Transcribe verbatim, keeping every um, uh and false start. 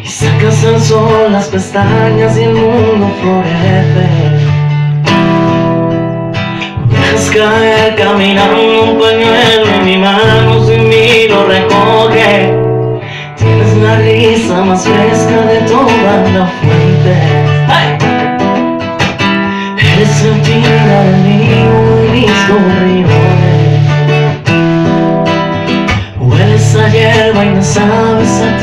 Y sacas al sol las pestañas y el mundo florece. Dejas caer caminando un pañuelo en mi mano, sin mí lo recoge. Tienes la risa más fresca de toda la fuente. ¡Hey! Eres el tira del mío y mis gorriones. Hueles a hierba y no sabes a